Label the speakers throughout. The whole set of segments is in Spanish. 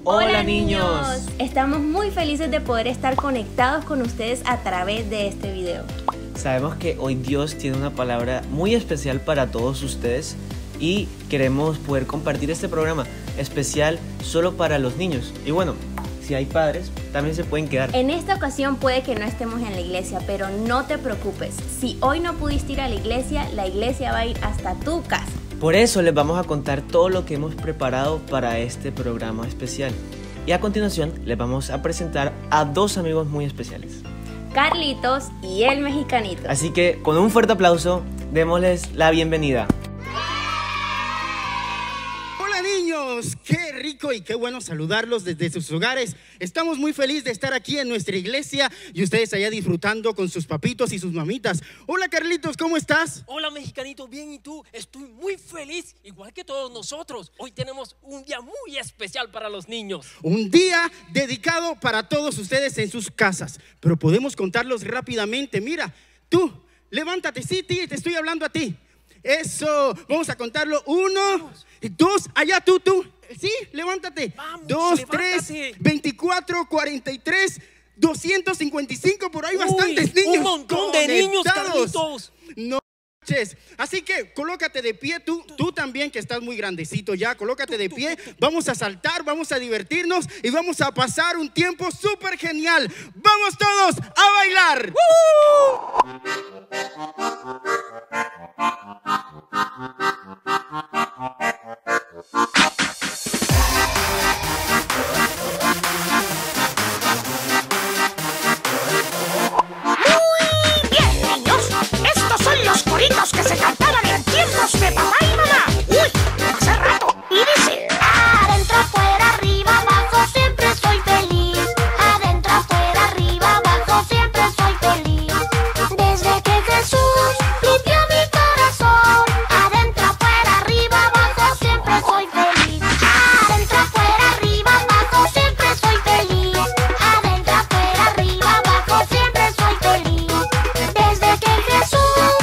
Speaker 1: Hola niños.
Speaker 2: Estamos muy felices de poder estar conectados con ustedes a través de este video.
Speaker 1: Sabemos que hoy Dios tiene una palabra muy especial para todos ustedes y queremos poder compartir este programa especial solo para los niños. Y bueno, si hay padres, también se pueden quedar.
Speaker 2: En esta ocasión puede que no estemos en la iglesia, pero no te preocupes. Si hoy no pudiste ir a la iglesia va a ir hasta tu casa.
Speaker 1: Por eso les vamos a contar todo lo que hemos preparado para este programa especial. Y a continuación les vamos a presentar a dos amigos muy especiales,
Speaker 2: Carlitos y el mexicanito.
Speaker 1: Así que con un fuerte aplauso, démosles la bienvenida.
Speaker 3: Hola niños, qué rico y qué bueno saludarlos desde sus hogares. Estamos muy felices de estar aquí en nuestra iglesia y ustedes allá disfrutando con sus papitos y sus mamitas. Hola Carlitos, ¿cómo estás?
Speaker 4: Hola mexicanito, bien, ¿y tú? Estoy muy feliz, igual que todos nosotros. Hoy tenemos un día muy especial para los niños.
Speaker 3: Un día dedicado para todos ustedes en sus casas. Pero podemos contarlos rápidamente. Mira, tú, levántate, sí, te estoy hablando a ti. Eso, vamos a contarlo. 1, 2, allá tú, sí, levántate.
Speaker 4: Vamos,
Speaker 3: 2,
Speaker 4: levántate.
Speaker 3: 3, 24, 43, 255, por ahí bastantes niños.
Speaker 4: Un montón de niños, Carlitos.
Speaker 3: No manches. Así que colócate de pie, tú también que estás muy grandecito ya, colócate de pie. Vamos a saltar, vamos a divertirnos y vamos a pasar un tiempo súper genial. ¡Vamos todos a bailar!
Speaker 5: Que se cantaban en tiempos de papá y mamá. Uy, hace rato. Y dice: adentro, afuera, arriba, abajo, siempre soy feliz. Adentro, afuera, arriba, abajo, siempre soy feliz. Desde que Jesús limpió mi corazón. Adentro, afuera, arriba, abajo, siempre soy feliz. Adentro, afuera, arriba, abajo, siempre soy feliz. Adentro, afuera, arriba, abajo, siempre soy feliz. Desde que Jesús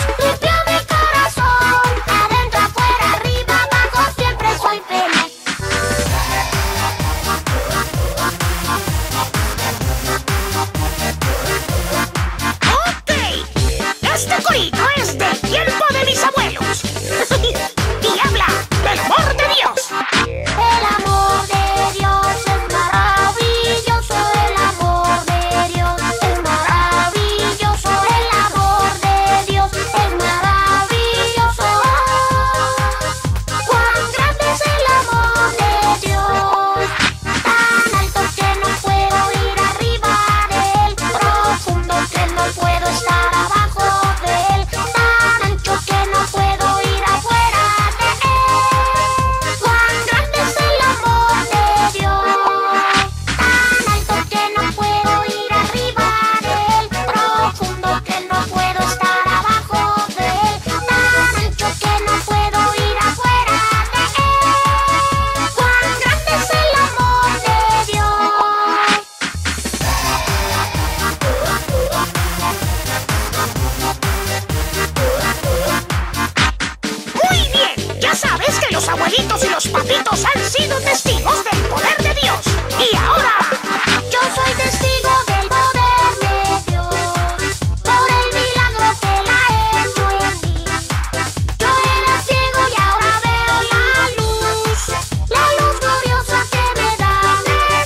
Speaker 5: es del tiempo de mis abuelos y habla del amor de Dios. El amor de Dios es maravilloso. El amor de Dios es maravilloso. El amor de Dios es maravilloso. Cuán grande es el amor de Dios, tan alto que no puedo ir arriba de él, profundo que no puedo estar abajo. Los abuelitos y los papitos han sido testigos del poder de Dios. Y ahora, yo soy testigo del poder de Dios, por el milagro que Él ha hecho en mí. Yo era ciego y ahora veo la luz gloriosa que me da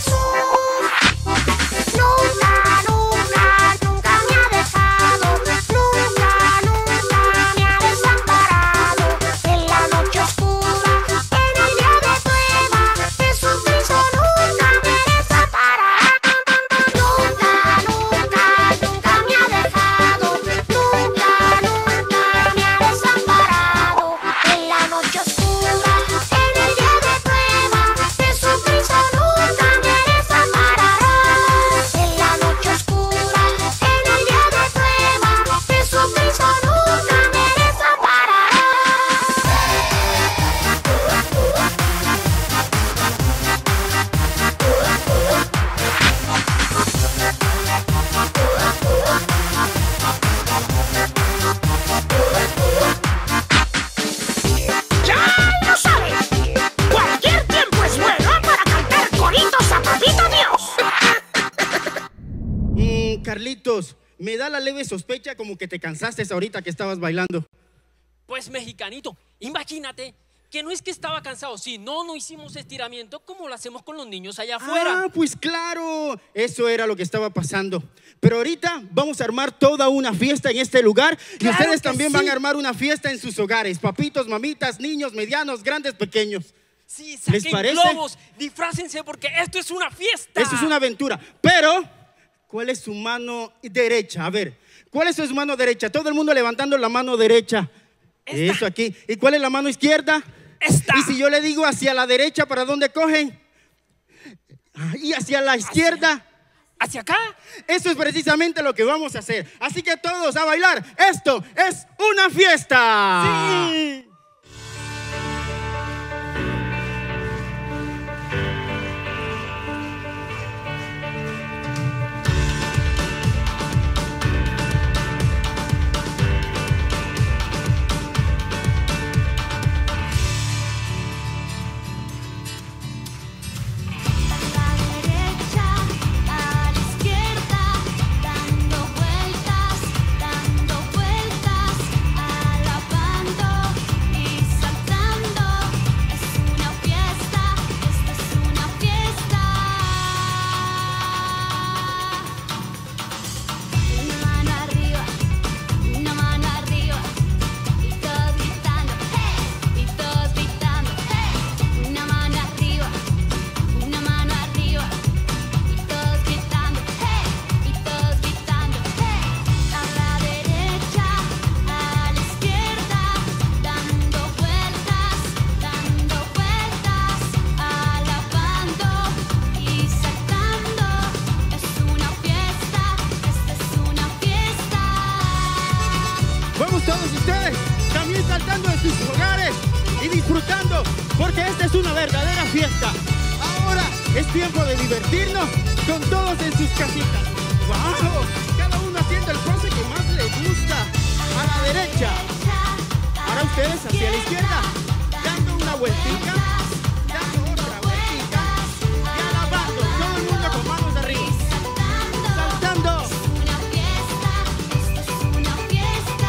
Speaker 5: Jesús. Nunca, nunca, nunca me ha dejado, nunca, nunca me ha desamparado. En la noche oscura, en el día de prueba,
Speaker 3: Papitos, me da la leve sospecha como que te cansaste ahorita que estabas bailando.
Speaker 4: Pues mexicanito, imagínate que no es que estaba cansado, si no hicimos estiramiento como lo hacemos con los niños allá afuera.
Speaker 3: Ah, pues claro, eso era lo que estaba pasando. Pero ahorita vamos a armar toda una fiesta en este lugar y
Speaker 4: Claro
Speaker 3: ustedes
Speaker 4: que
Speaker 3: también
Speaker 4: sí.
Speaker 3: van a armar una fiesta en sus hogares. Papitos, mamitas, niños, medianos, grandes, pequeños.
Speaker 4: Sí,
Speaker 3: ¿Les
Speaker 4: saquen
Speaker 3: parece?
Speaker 4: globos, disfrácense porque esto es una fiesta.
Speaker 3: Eso es una aventura. Pero, ¿cuál es su mano derecha? A ver, ¿cuál es su mano derecha? Todo el mundo levantando la mano derecha.
Speaker 4: Esta.
Speaker 3: Eso aquí. ¿Y cuál es la mano izquierda?
Speaker 4: Esta.
Speaker 3: Y si yo le digo hacia la derecha, ¿para dónde cogen? Y hacia la izquierda.
Speaker 4: ¿Hacia acá?
Speaker 3: Eso es precisamente lo que vamos a hacer. Así que todos a bailar. Esto es una fiesta.
Speaker 4: Sí.
Speaker 5: A la izquierda, dando vueltas, alabando y saltando. Es una fiesta, esto es una fiesta. Una mano arriba, y todos gritando, ¡hey! Y todos gritando, ¡hey! Una mano arriba, y todos gritando, ¡hey! Y todos gritando, ¡hey! A la derecha, a la izquierda, dando vueltas, alabando y saltando. Es una fiesta, esta es una fiesta.
Speaker 3: Vamos todos ustedes también saltando en sus hogares y disfrutando, porque esta es una verdadera fiesta. Ahora es tiempo de divertirnos con todos en sus casitas. ¡Wow! Cada uno haciendo el pose que más le gusta. A la derecha. Ahora ustedes hacia la izquierda, dando una vueltica, dando otra vueltica y alabando. Todo el mundo con manos arriba. Saltando.
Speaker 5: Una fiesta, esto es una fiesta.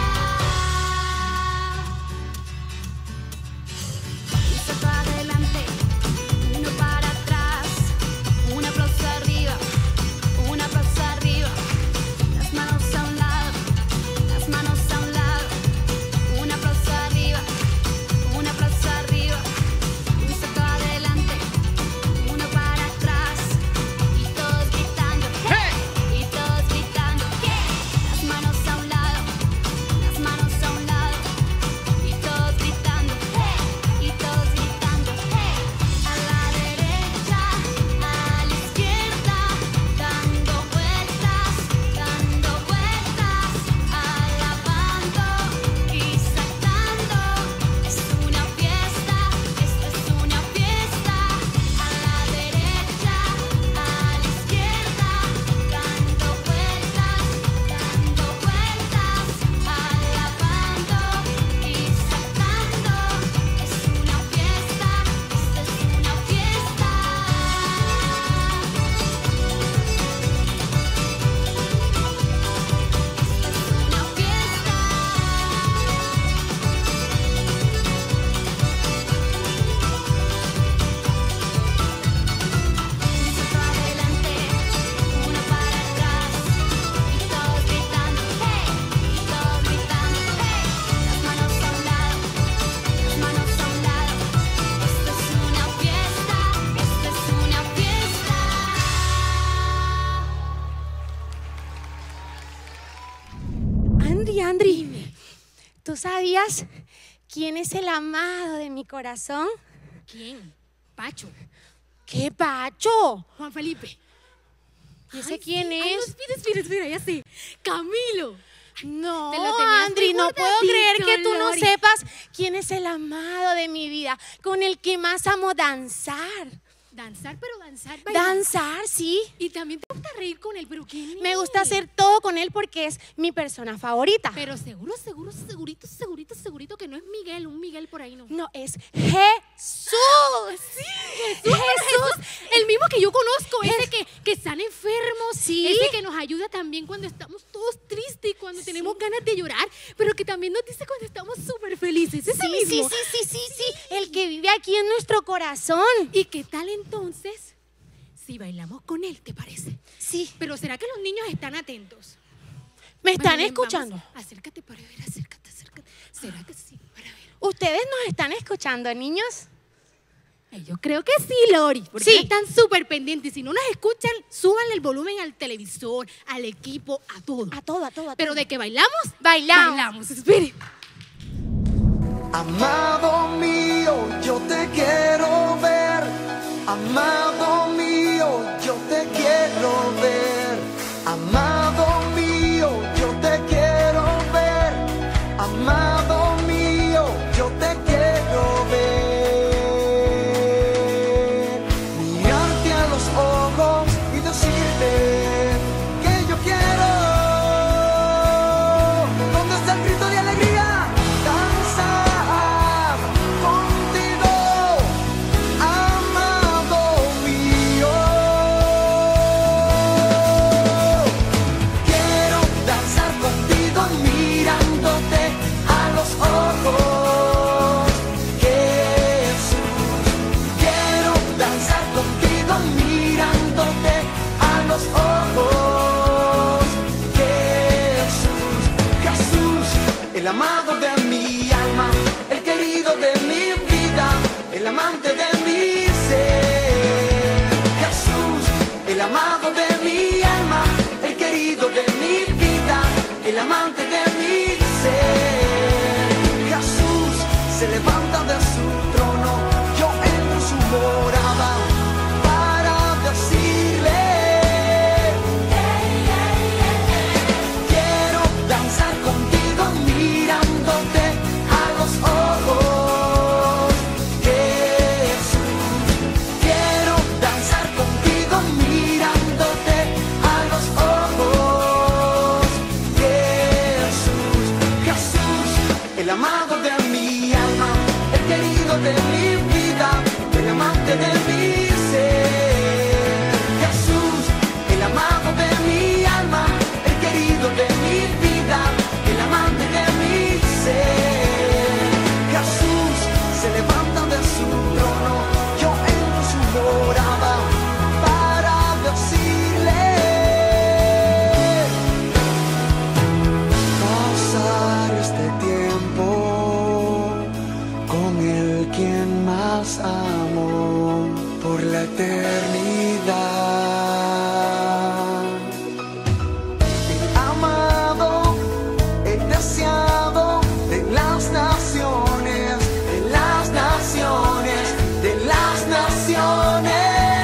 Speaker 5: Un salto adelante, uno para atrás, un aplauso arriba, las manos a un lado, un aplauso arriba, un salto adelante, uno para atrás, y todos gritando, ¡hey! Y todos gritando, ¿qué? Las manos a un lado, y todos gritando, ¡hey! Y todos gritando, ¡hey! A la derecha, a la izquierda, dando vueltas, alabando y saltando. Es una fiesta, esto es una fiesta. A la derecha, a la izquierda, dando vueltas, alabando y saltando. Es una fiesta, esto es una fiesta. Un salto adelante, uno para atrás, y todos gritando, ¡hey! Y todos gritando, ¡hey! Las manos a un lado, Esto es una fiesta, esto es una fiesta.
Speaker 6: Andri, ¿tú sabías quién es el amado de mi corazón?
Speaker 7: ¿Quién? Pacho.
Speaker 6: ¿Qué Pacho?
Speaker 7: Juan Felipe.
Speaker 6: ¿Y ese
Speaker 7: Ay,
Speaker 6: quién
Speaker 7: sí. Ay, no,
Speaker 6: es?
Speaker 7: espera, ya sé. Camilo.
Speaker 6: No,
Speaker 7: Te lo tenías
Speaker 6: Andri,
Speaker 7: muy
Speaker 6: no puedo
Speaker 7: guardadito,
Speaker 6: creer que tú no
Speaker 7: Lori.
Speaker 6: sepas quién es el amado de mi vida, con el que más amo danzar.
Speaker 7: Danzar, pero danzar. bailar.
Speaker 6: Danzar, sí.
Speaker 7: Y también te gusta reír con él, pero ¿quién
Speaker 6: Me
Speaker 7: es?
Speaker 6: gusta hacer todo con él porque es mi persona favorita.
Speaker 7: Pero segurito que no es Miguel, un Miguel por ahí no.
Speaker 6: No, es Jesús.
Speaker 7: Sí, Jesús. El mismo que yo conozco, ese que están enfermos,
Speaker 6: Sí.
Speaker 7: Ese que nos ayuda también cuando estamos todos tristes, cuando tenemos ganas de llorar, pero que también nos dice cuando estamos súper felices. Ese mismo.
Speaker 6: Sí. El que vive aquí en nuestro corazón.
Speaker 7: ¿Y qué tal entonces si bailamos con él, te parece?
Speaker 6: Sí.
Speaker 7: Pero ¿será que los niños están atentos?
Speaker 6: ¿Me están
Speaker 7: Bueno,
Speaker 6: escuchando?
Speaker 7: vamos, acércate para ver, acércate. ¿Será que sí? Para ver.
Speaker 6: ¿Ustedes nos están escuchando, niños?
Speaker 7: Yo creo que sí, Lori, porque
Speaker 6: Sí.
Speaker 7: están súper pendientes. Si no nos escuchan, súbanle el volumen al televisor, al equipo, a todo.
Speaker 6: A todo.
Speaker 7: Pero de que bailamos,
Speaker 6: Bailamos.
Speaker 7: Espere.
Speaker 8: Amado mío, yo te quiero ver. Amado mío, yo te quiero ver. Amado mío, yo te quiero ver. Amado mío, yo te quiero ver. Mirarte a los ojos y decirte que yo quiero. ¿Dónde está el grito de alegría? Danzar contigo, amado mío. Quiero danzar contigo mirándote a los ojos, Jesús. Quiero danzar contigo mirándote a los ojos, Jesús. Jesús, el amado de mi alma, el querido de mi vida, el amante de mi ser. Jesús, el amado de mi alma, el querido de mi vida, el amante de mi ser. Jesús se levanta de su trono, yo entro en su morada para decirle: quiero danzar contigo mirándote a los ojos, Jesús. Quiero danzar contigo mirándote a los ojos, Jesús. Jesús, el amado de mi alma, el querido de mi vida, el amante de mi ser. Jesús, el amado de mi alma, el querido de mi vida, el amante de mi ser. Jesús se levanta de su trono, yo entro en su morada para decirle: pasar este tiempo con el quien más amo por la eternidad. He amado, he deseado de las naciones, de las naciones, de las naciones.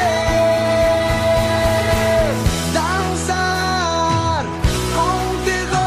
Speaker 8: Danzar contigo,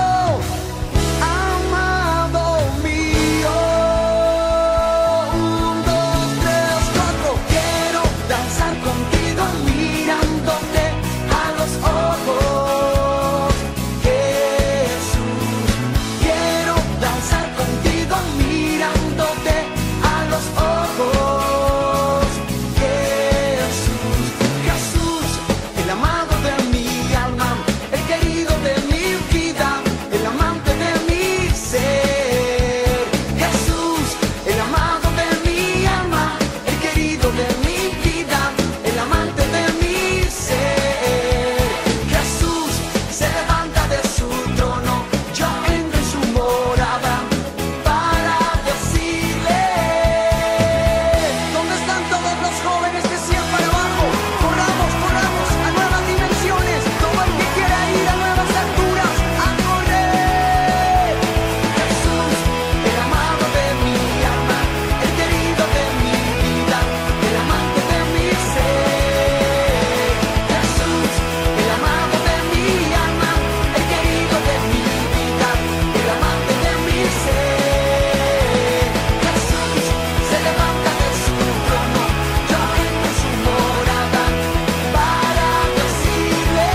Speaker 8: amado mío. 1, 2, 3, 4. Quiero danzar contigo mirándote a los ojos, Jesús. Quiero danzar contigo mirándote a los ojos, Jesús. Jesús, el amado de mi alma, el querido de mi vida, el amante de mi ser. Jesús, el amado de mi alma, el querido de mi vida, el amante de mi ser. Jesús se levanta de su trono, yo entro en su morada para decirle: ¿dónde están todos los jóvenes que sigan para abajo? Corramos a nuevas dimensiones, todo el que quiera ir a nuevas alturas, a correr. Jesús, el amado de mi alma, el querido de mi vida, el amante de mi ser. Jesús, el amado de mi alma, el querido de mi vida, el amante de mi ser. Jesús se levanta de su trono, yo entro en su morada para decirle: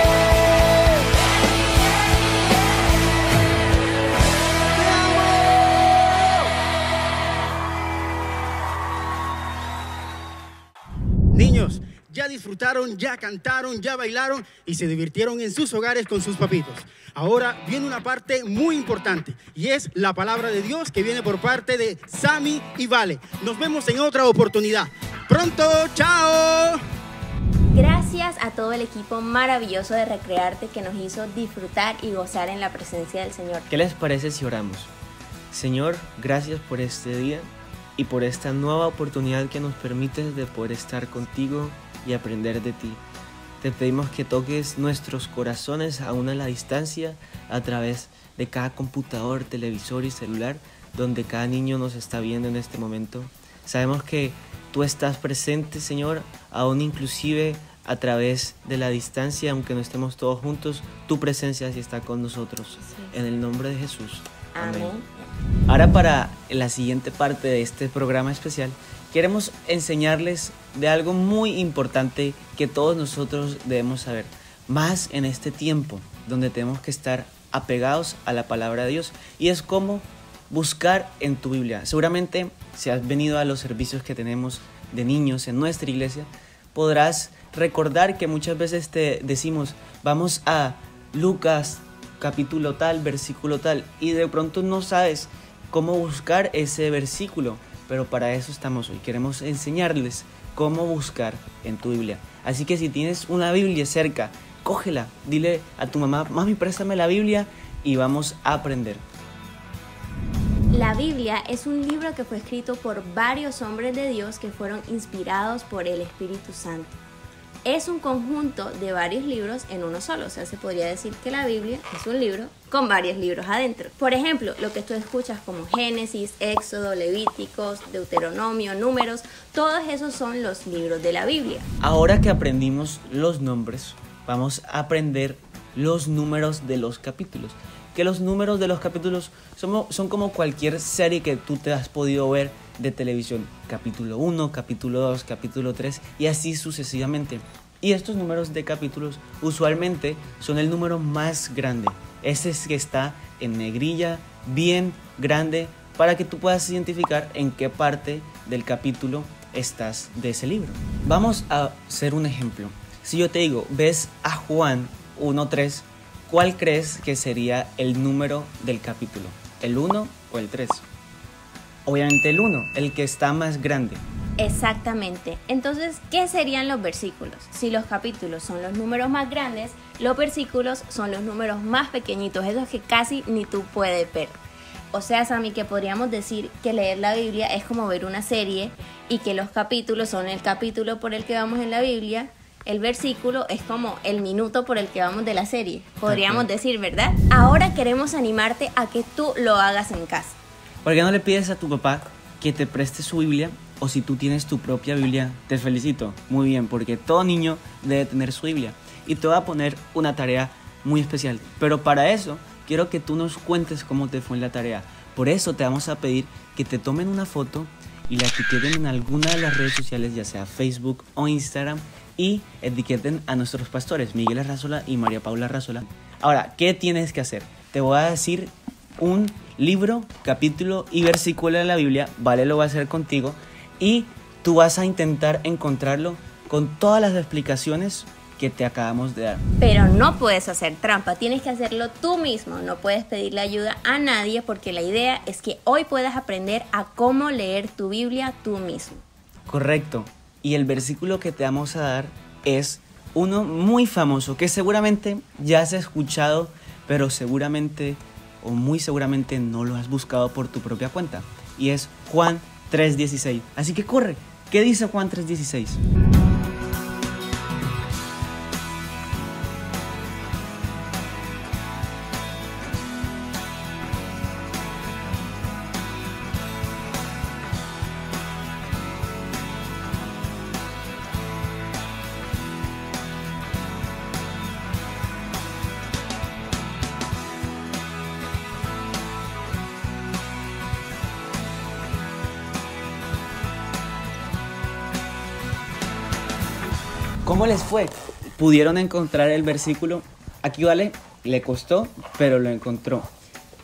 Speaker 8: te amo.
Speaker 3: Niños, ya disfrutaron, ya cantaron, ya bailaron y se divirtieron en sus hogares con sus papitos. Ahora viene una parte muy importante y es la palabra de Dios que viene por parte de Sammy y Vale. Nos vemos en otra oportunidad. Pronto, chao.
Speaker 2: Gracias a todo el equipo maravilloso de Recrearte que nos hizo disfrutar y gozar en la presencia del Señor.
Speaker 1: ¿Qué les parece si oramos? Señor, gracias por este día y por esta nueva oportunidad que nos permites de poder estar contigo y aprender de ti. Te pedimos que toques nuestros corazones aún a la distancia a través de cada computador, televisor y celular donde cada niño nos está viendo en este momento. Sabemos que tú estás presente, Señor, aún inclusive a través de la distancia, aunque no estemos todos juntos, tu presencia sí está con nosotros. Sí. En el nombre de Jesús. Amén. Ahora, para la siguiente parte de este programa especial, queremos enseñarles de algo muy importante que todos nosotros debemos saber, más en este tiempo donde tenemos que estar apegados a la palabra de Dios, y es cómo buscar en tu Biblia. Seguramente, si has venido a los servicios que tenemos de niños en nuestra iglesia, podrás recordar que muchas veces te decimos, vamos a Lucas capítulo tal, versículo tal, y de pronto no sabes cómo buscar ese versículo, pero para eso estamos hoy. Queremos enseñarles cómo buscar en tu Biblia. Así que si tienes una Biblia cerca, cógela, dile a tu mamá, mami, préstame la Biblia y vamos a aprender.
Speaker 2: La Biblia es un libro que fue escrito por varios hombres de Dios que fueron inspirados por el Espíritu Santo. Es un conjunto de varios libros en uno solo, o sea, se podría decir que la Biblia es un libro con varios libros adentro. Por ejemplo, lo que tú escuchas como Génesis, Éxodo, Levíticos, Deuteronomio, Números, todos esos son los libros de la Biblia.
Speaker 1: Ahora que aprendimos los nombres, vamos a aprender los números de los capítulos. Que los números de los capítulos son como cualquier serie que tú te has podido ver de televisión. Capítulo 1, capítulo 2, capítulo 3 y así sucesivamente. Y estos números de capítulos usualmente son el número más grande. Ese es que está en negrilla, bien grande, para que tú puedas identificar en qué parte del capítulo estás de ese libro. Vamos a hacer un ejemplo. Si yo te digo, ves a Juan 1:3, ¿cuál crees que sería el número del capítulo? ¿El 1 o el 3? Obviamente el 1, el que está más grande.
Speaker 2: Exactamente. Entonces, ¿qué serían los versículos? Si los capítulos son los números más grandes, los versículos son los números más pequeñitos, esos que casi ni tú puedes ver. O sea, Sammy, que podríamos decir que leer la Biblia es como ver una serie y que los capítulos son el capítulo por el que vamos en la Biblia. El versículo es como el minuto por el que vamos de la serie, podríamos decir, ¿verdad? Ahora queremos animarte a que tú lo hagas en casa.
Speaker 1: ¿Por qué no le pides a tu papá que te preste su Biblia? O si tú tienes tu propia Biblia, te felicito, muy bien, porque todo niño debe tener su Biblia. Y te voy a poner una tarea muy especial, pero para eso quiero que tú nos cuentes cómo te fue en la tarea. Por eso te vamos a pedir que te tomen una foto y la etiqueten en alguna de las redes sociales, ya sea Facebook o Instagram, y etiqueten a nuestros pastores, Miguel Arrazola y María Paula Arrazola. Ahora, ¿qué tienes que hacer? Te voy a decir un libro, capítulo y versículo de la Biblia, Vale lo va a hacer contigo, y tú vas a intentar encontrarlo con todas las explicaciones que te acabamos de dar.
Speaker 2: Pero no puedes hacer trampa, tienes que hacerlo tú mismo, no puedes pedirle ayuda a nadie porque la idea es que hoy puedas aprender a cómo leer tu Biblia tú mismo.
Speaker 1: Correcto. Y el versículo que te vamos a dar es uno muy famoso que seguramente ya has escuchado, pero seguramente o muy seguramente no lo has buscado por tu propia cuenta. Y es Juan 3:16. Así que corre. ¿Qué dice Juan 3:16? ¿Cómo les fue? ¿Pudieron encontrar el versículo? Aquí Vale le costó, pero lo encontró.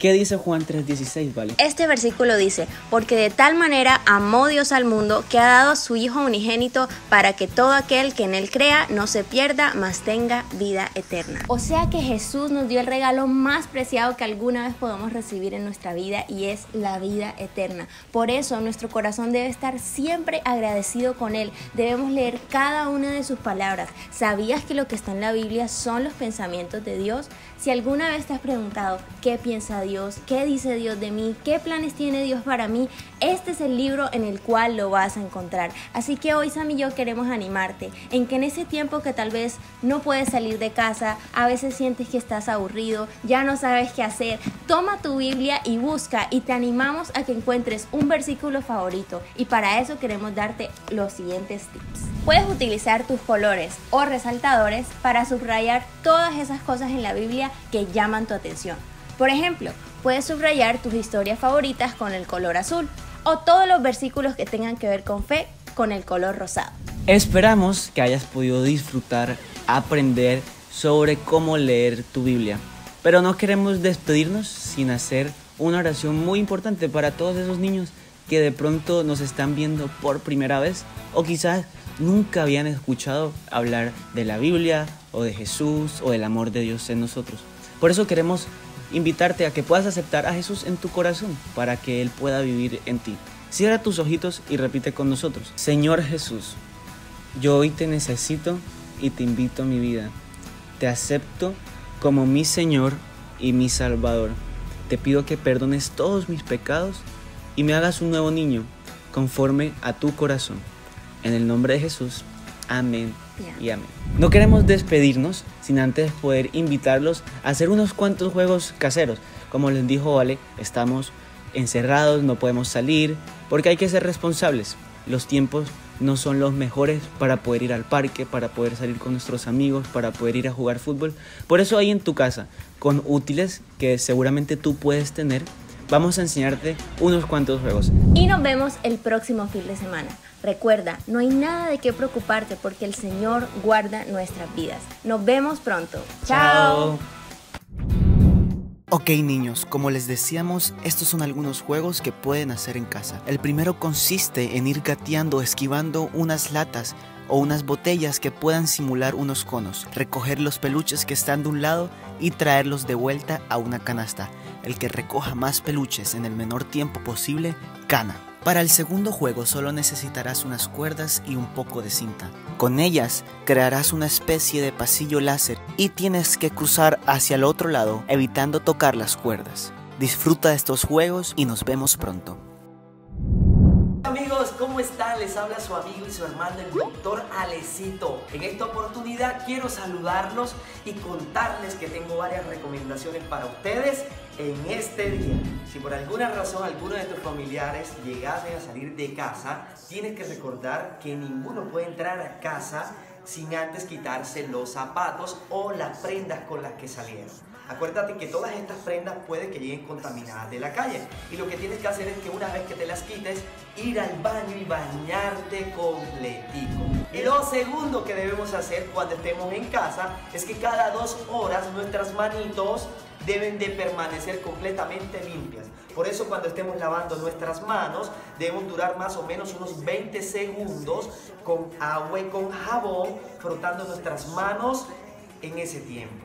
Speaker 1: ¿Qué dice Juan 3:16, Vale?
Speaker 2: Este versículo dice, porque de tal manera amó Dios al mundo que ha dado a su Hijo unigénito para que todo aquel que en él crea no se pierda, mas tenga vida eterna. O sea que Jesús nos dio el regalo más preciado que alguna vez podamos recibir en nuestra vida y es la vida eterna. Por eso nuestro corazón debe estar siempre agradecido con Él. Debemos leer cada una de sus palabras. ¿Sabías que lo que está en la Biblia son los pensamientos de Dios? Si alguna vez te has preguntado qué piensa Dios, qué dice Dios de mí, qué planes tiene Dios para mí, este es el libro en el cual lo vas a encontrar. Así que hoy Sam y yo queremos animarte en que en ese tiempo que tal vez no puedes salir de casa, a veces sientes que estás aburrido, ya no sabes qué hacer, toma tu Biblia y busca, y te animamos a que encuentres un versículo favorito, y para eso queremos darte los siguientes tips. Puedes utilizar tus colores o resaltadores para subrayar todas esas cosas en la Biblia que llaman tu atención. Por ejemplo, puedes subrayar tus historias favoritas con el color azul o todos los versículos que tengan que ver con fe con el color rosado.
Speaker 1: Esperamos que hayas podido disfrutar, aprender sobre cómo leer tu Biblia. Pero no queremos despedirnos sin hacer una oración muy importante para todos esos niños que de pronto nos están viendo por primera vez o quizás nunca habían escuchado hablar de la Biblia o de Jesús o del amor de Dios en nosotros. Por eso queremos invitarte a que puedas aceptar a Jesús en tu corazón para que Él pueda vivir en ti. Cierra tus ojitos y repite con nosotros. Señor Jesús, yo hoy te necesito y te invito a mi vida. Te acepto como mi Señor y mi Salvador. Te pido que perdones todos mis pecados y me hagas un nuevo niño conforme a tu corazón. En el nombre de Jesús, amén y amén. No queremos despedirnos sin antes poder invitarlos a hacer unos cuantos juegos caseros. Como les dijo Vale, estamos encerrados, no podemos salir, porque hay que ser responsables. Los tiempos no son los mejores para poder ir al parque, para poder salir con nuestros amigos, para poder ir a jugar fútbol. Por eso ahí en tu casa, con útiles que seguramente tú puedes tener, vamos a enseñarte unos cuantos juegos.
Speaker 2: Y nos vemos el próximo fin de semana. Recuerda, no hay nada de qué preocuparte porque el Señor guarda nuestras vidas. Nos vemos pronto. ¡Chao!
Speaker 9: Ok niños, como les decíamos, estos son algunos juegos que pueden hacer en casa. El primero consiste en ir gateando, esquivando unas latas o unas botellas que puedan simular unos conos, recoger los peluches que están de un lado y traerlos de vuelta a una canasta. El que recoja más peluches en el menor tiempo posible, gana. Para el segundo juego solo necesitarás unas cuerdas y un poco de cinta. Con ellas crearás una especie de pasillo láser y tienes que cruzar hacia el otro lado evitando tocar las cuerdas. Disfruta de estos juegos y nos vemos pronto.
Speaker 10: Amigos, ¿cómo están? Les habla su amigo y su hermano el Dr. Alecito. En esta oportunidad quiero saludarlos y contarles que tengo varias recomendaciones para ustedes en este día. Si por alguna razón alguno de tus familiares llegasen a salir de casa, tienes que recordar que ninguno puede entrar a casa sin antes quitarse los zapatos o las prendas con las que salieron. Acuérdate que todas estas prendas puede que lleguen contaminadas de la calle y lo que tienes que hacer es que una vez que te las quites, ir al baño y bañarte completico. Y lo segundo que debemos hacer cuando estemos en casa es que cada 2 horas nuestras manitos deben de permanecer completamente limpias. Por eso cuando estemos lavando nuestras manos debemos durar más o menos unos 20 segundos con agua y con jabón frotando nuestras manos en ese tiempo.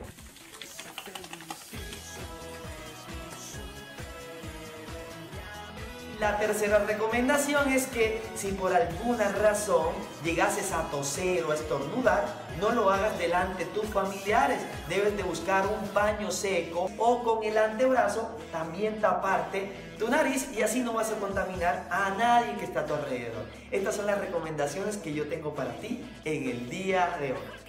Speaker 10: La tercera recomendación es que si por alguna razón llegases a toser o a estornudar, no lo hagas delante de tus familiares. Debes de buscar un paño seco o con el antebrazo también taparte tu nariz y así no vas a contaminar a nadie que está a tu alrededor. Estas son las recomendaciones que yo tengo para ti en el día de hoy.